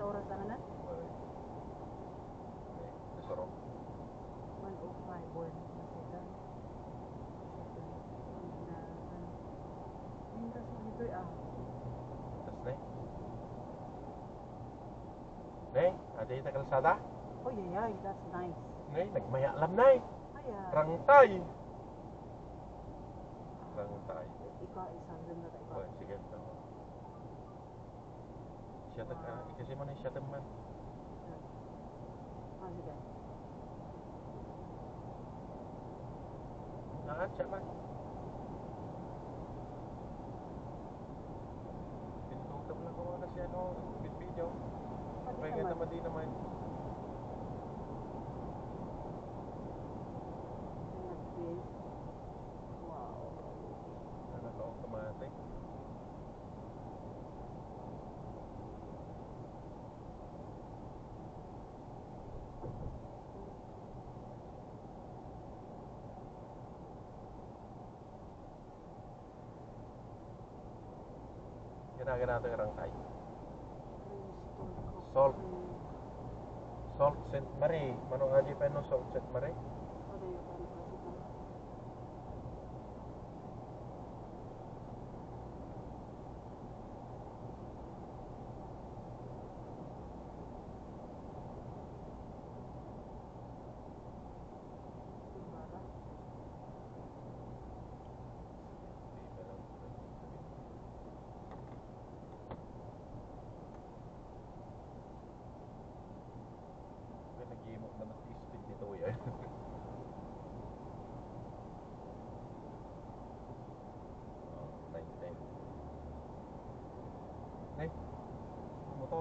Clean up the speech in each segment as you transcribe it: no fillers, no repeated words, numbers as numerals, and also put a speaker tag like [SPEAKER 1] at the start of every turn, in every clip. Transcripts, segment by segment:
[SPEAKER 1] oras na na?
[SPEAKER 2] Nasarap.
[SPEAKER 1] 1:05 born na sila. Pintas mo dito
[SPEAKER 2] Tapos na Nay, ada yung kalsada?
[SPEAKER 1] Oh yeah, that's nice.
[SPEAKER 2] Nay, nagmaya alam nay.
[SPEAKER 1] Ayan.
[SPEAKER 2] Rangtay. Rangtay.
[SPEAKER 1] Ikaw, isang ganda ka ikaw.
[SPEAKER 2] Oh, sige. Siya kasi mo na siya teman.
[SPEAKER 1] Sige.
[SPEAKER 2] Siya man. Pinututam lang ko kasi video. Pengen naman din naman.
[SPEAKER 1] Wow.
[SPEAKER 2] Naka-automatic. Ginagawa natin yung Rangtay. Salt St. Marie. Manong adi pa no Salt St. Marie? Nag-iimok na mas speed nito yan. Oh, 910. Nay, motor.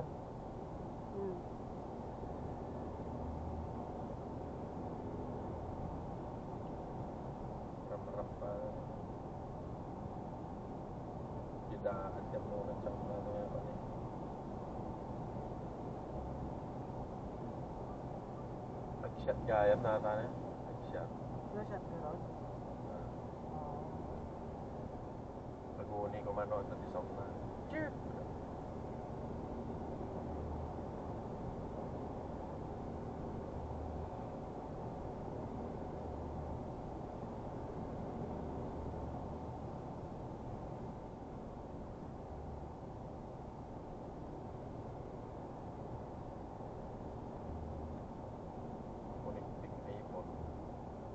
[SPEAKER 2] Ram-ram pa. Didaan ka muna sa ano yan pa rin. Nag-shot gayam na ata na. Nag-shot.
[SPEAKER 1] Nag-shot ka ron?
[SPEAKER 2] Pag-uni ko manood na tisok na. Cheer!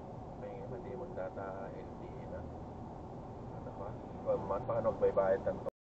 [SPEAKER 2] Data LTE na. Ano pa? Ikaw man, baka nagbaybayad ka